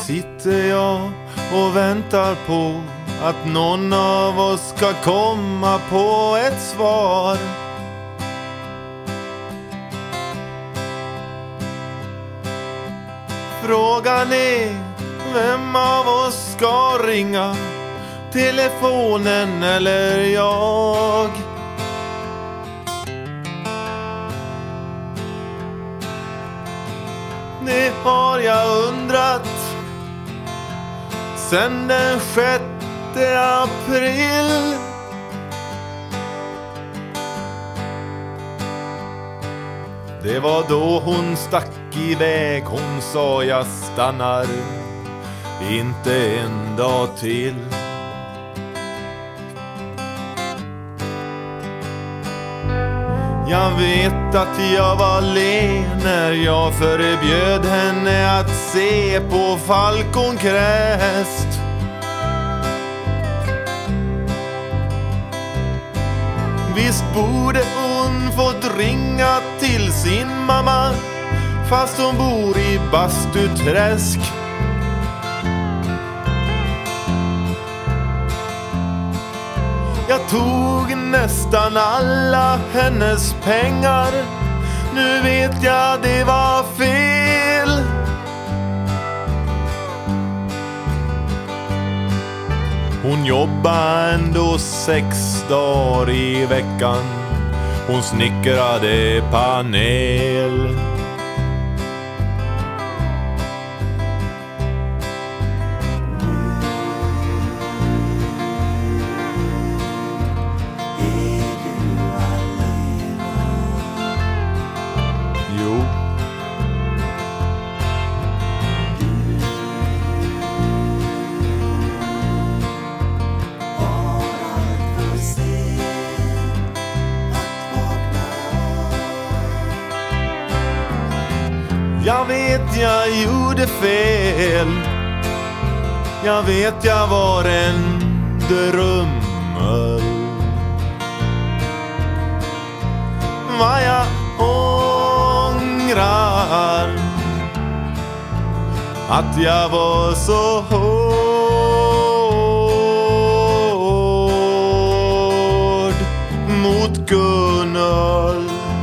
sitter jag och väntar på att någon av oss ska komma på ett svar. Frågan är vem av oss ska ringa, telefonen eller jag. Det har jag undrat sen den 6 april. Det var då hon stack iväg. Hon sa jag stannar inte en dag till. Jag vet att jag var len när jag förbjöd henne att se på Falconcrest. Visst borde hon fått ringa till sin mamma, fast hon bor i Bastuträsk. Jag tog nästan alla hennes pengar. Nu vet jag det var fel. Hon jobbar ändå 6 dagar i veckan. Hon snickrade panel. Jo. Jag vet jag gjorde fel. Jag vet jag var en drömmel. Vad jag ångrar att jag var så hård mot Gunnel.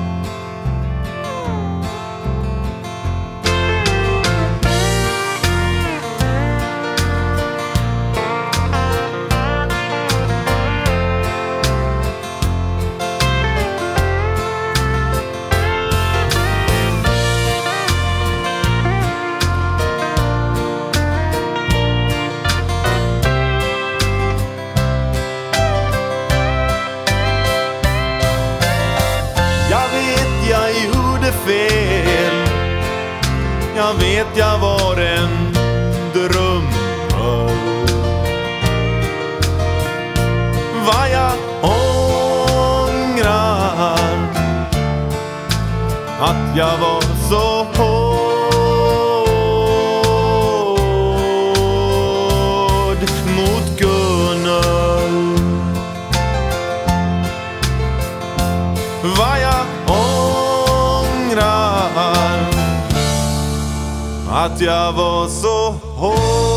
Fel. Jag vet jag var en drömmel. Vad jag ångrar att jag var så hård mot Gunnel. Vad jag att jag var så hård.